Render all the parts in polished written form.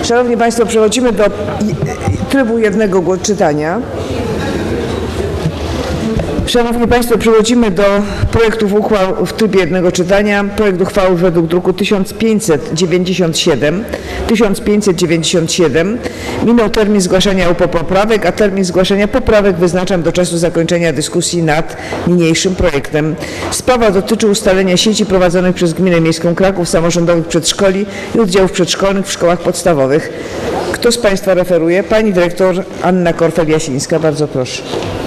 Szanowni Państwo, przechodzimy do trybu jednego czytania. Szanowni Państwo, przechodzimy do projektów uchwał w trybie jednego czytania. Projekt uchwały według druku 1597. Minął termin zgłaszania poprawek, a termin zgłaszania poprawek wyznaczam do czasu zakończenia dyskusji nad niniejszym projektem. Sprawa dotyczy ustalenia sieci prowadzonych przez Gminę Miejską Kraków samorządowych przedszkoli i oddziałów przedszkolnych w szkołach podstawowych. Kto z Państwa referuje? Pani dyrektor Anna Korfel-Jasińska. Bardzo proszę.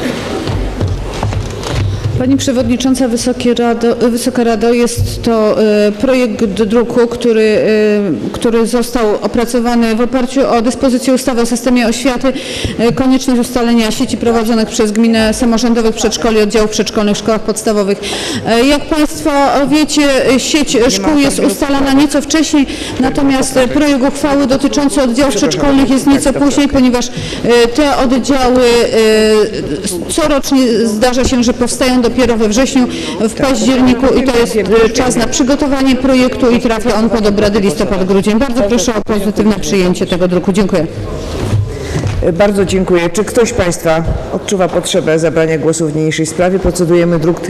Pani Przewodnicząca, Wysoka Rado, jest to projekt druku, który został opracowany w oparciu o dyspozycję ustawy o systemie oświaty, konieczność ustalenia sieci prowadzonych przez gminę samorządowych przedszkoli, oddziałów przedszkolnych w szkołach podstawowych. Jak Państwo wiecie, sieć szkół jest ustalana nieco wcześniej, natomiast projekt uchwały dotyczący oddziałów przedszkolnych jest nieco później, ponieważ te oddziały corocznie zdarza się, że powstają dopiero we wrześniu, w październiku i to jest czas na przygotowanie projektu i trafia on pod obrady listopad-grudzień. Bardzo proszę o pozytywne przyjęcie tego druku. Dziękuję. Bardzo dziękuję. Czy ktoś z Państwa odczuwa potrzebę zabrania głosu w niniejszej sprawie? Procedujemy druk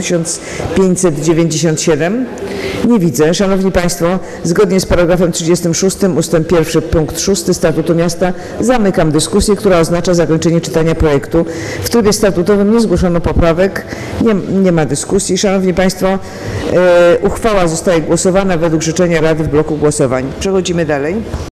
1597. Nie widzę. Szanowni Państwo, zgodnie z paragrafem 36 ustęp 1 punkt 6 Statutu Miasta zamykam dyskusję, która oznacza zakończenie czytania projektu. W trybie statutowym nie zgłoszono poprawek. Nie ma dyskusji. Szanowni Państwo, uchwała zostaje głosowana według życzenia Rady w bloku głosowań. Przechodzimy dalej.